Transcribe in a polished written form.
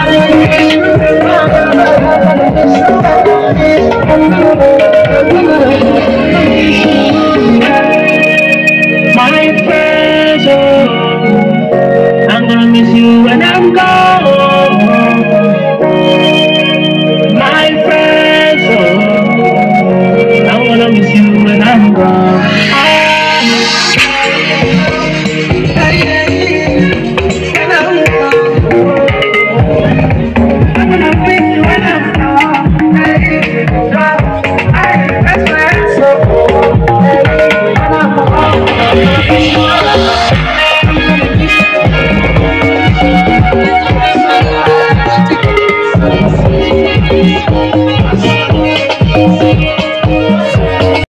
My friends, oh, I'm gonna miss you when I'm gone.